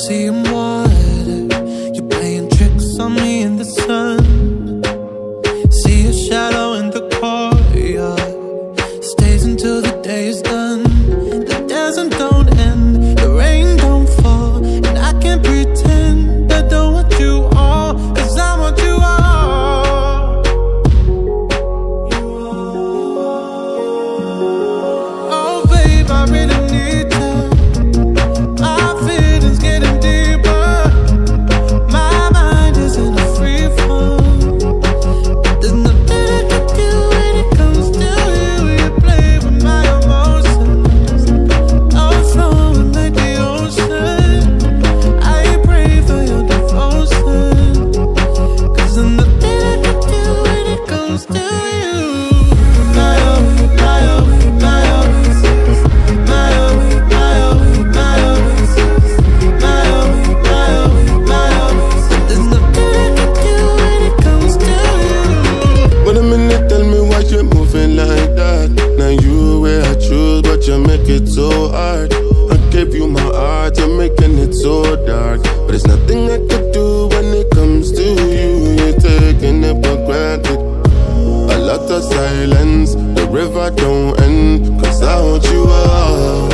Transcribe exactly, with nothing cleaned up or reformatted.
see him water. You're playing tricks on me in the sun. See a shadow in the courtyard. Stays until the day is done. The dancing don't end, the rain don't fall, and I can't pretend I don't want you all, 'cause I want you all. Oh babe, I really need you. My feelings getting deeper. My mind is in a free fall. There's nothing I can do when it comes to you. You play with my emotions. I'm flowing like the ocean. I pray for your devotion, 'cause there's nothing I can do when it comes to you. My oh, my oh, my Oasis. My oh, my oh, my Oasis. My oh, my oh, my Oasis. There's nothing I can do when it comes to you. Wait a minute, tell me why you're moving like that. Now you where I choose, but you make it so hard. I gave you my heart, you're making it so dark. But there's nothing I could do when it comes to you. You're taking it for granted. A lot of silence, the river don't end, 'cause I want you all.